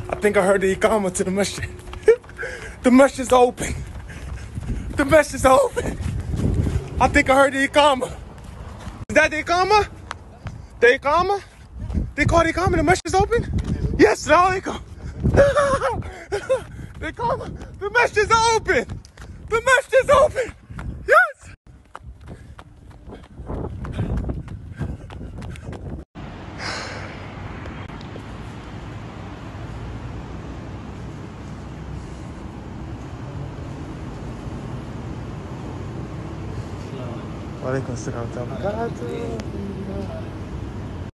I think I heard the Iqama to the masjid. The masjid's open. The masjid's open. I think I heard the Iqama. Is that the Iqama? The Iqama? They call the Iqama, the masjid's open? Yes, Assalamu alaikum. The Iqama, the masjid's open. The masjid's open. Yes. Walaikum assalam wa rahmatullahi wa barakatuh.